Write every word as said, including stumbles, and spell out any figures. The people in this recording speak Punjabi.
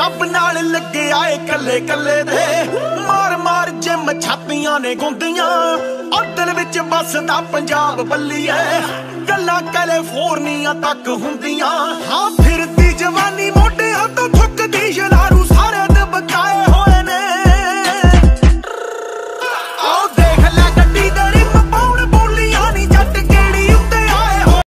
ਰੱਬ ਨਾਲ ਲੱਗਿਆ ਏ ਕੱਲੇ ਕੱਲੇ ਦੇ ਮਾਰ ਮਾਰ ਜਿਮ ਛਾਤੀਆਂ ਨੇ ਗੁੰਦੀਆਂ ਉਹ ਦਿਲ ਵਿੱਚ ਵੱਸਦਾ ਪੰਜਾਬ ਬੱਲੀਏ ਗੱਲਾਂ ਕੈਲੀਫੋਰਨੀਆ ਤੱਕ ਹੁੰਦੀਆਂ।